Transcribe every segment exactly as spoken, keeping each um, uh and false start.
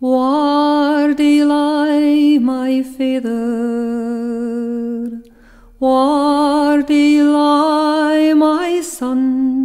Whare Dae Ye Lie, my father? Whare Dae Ye Lie, my son?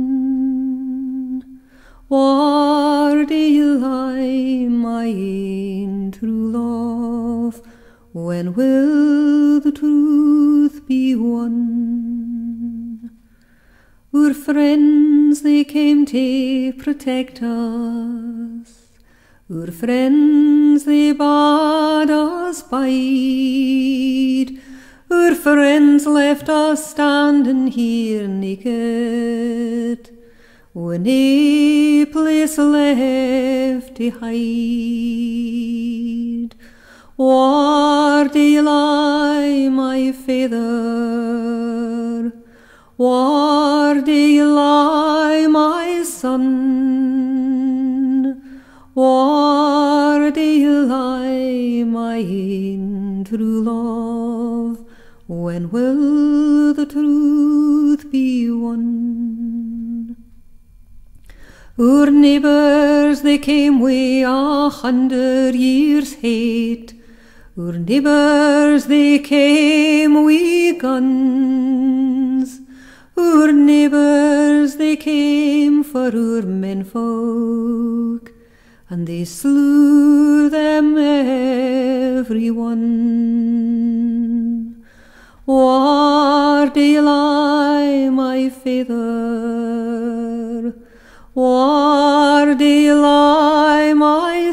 Whare Dae Ye Lie, my ain true love? When will the truth be won? Our friends, they came to protect us. Our friends, they bade us bide. Our friends left us standing here naked, with nae place left to hide. Whare Dae Ye Lie, my father? Whare Dae Ye Lie, my son? Whare Dae Ye Lie, my ain true love? When will the truth be won? Our neighbours, they came wi' a hundred years' hate. Our neighbours, they came wi' guns. Our neighbours, they came for our menfolk, and they slew them every one. Whare Dae Ye Lie, my father? Whare Dae Ye Lie, my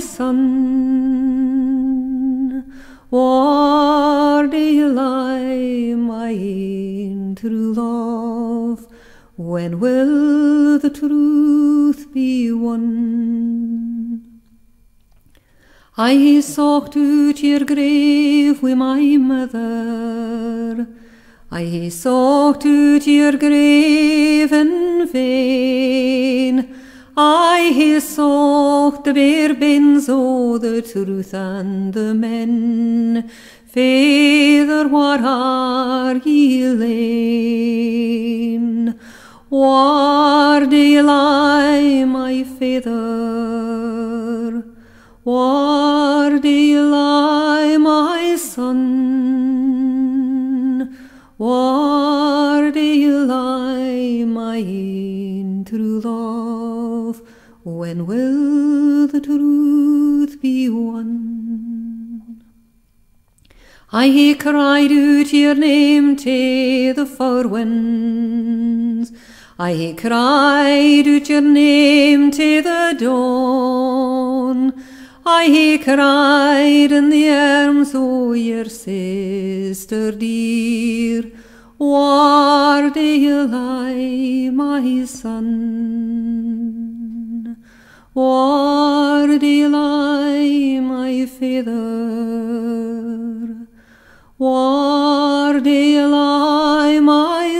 son? Whare Dae Ye Lie, my ain true love? When will the truth be won? I hae sought out your grave wi' my mother. I hae sought out your grave in vain. I hae sought the bare bones o' the truth and the men. Father, where are ye lain? Whare Dae Ye Lie, my father? Whare Dae Ye Lie, my son? Whare Dae Ye Lie, my ain true love? When will the truth be won? I hae cried out your name to the four winds. I hae cried out your name to the dawn. I hae cried in the arms o' your sister dear. Whare Dae Ye Lie, my son? Whare Dae Ye Lie, my father? Whare Dae Ye Lie, my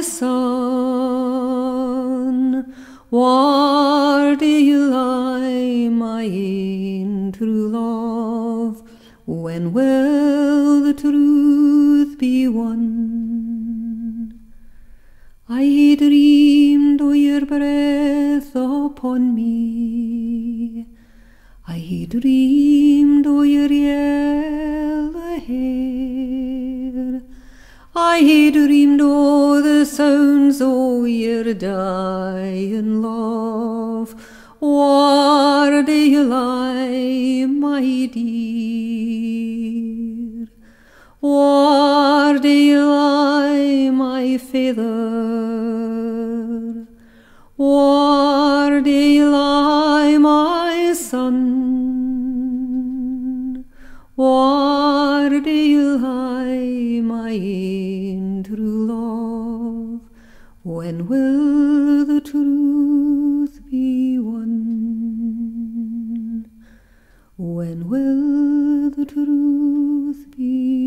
son? Whare Dae Ye Lie, my ain true love? When will the truth be won? I hae dreamed o' your breath upon me. I hae dreamed o' your yellow hair. I hae dreamed o' the sounds o' your dying love. Whare Dae Ye Lie, my dear? Whare Dae Ye Lie, my father? Whare Dae Ye Lie, my son? Whare Dae Ye Lie, my ain true love? When will the truth be won? When will the truth be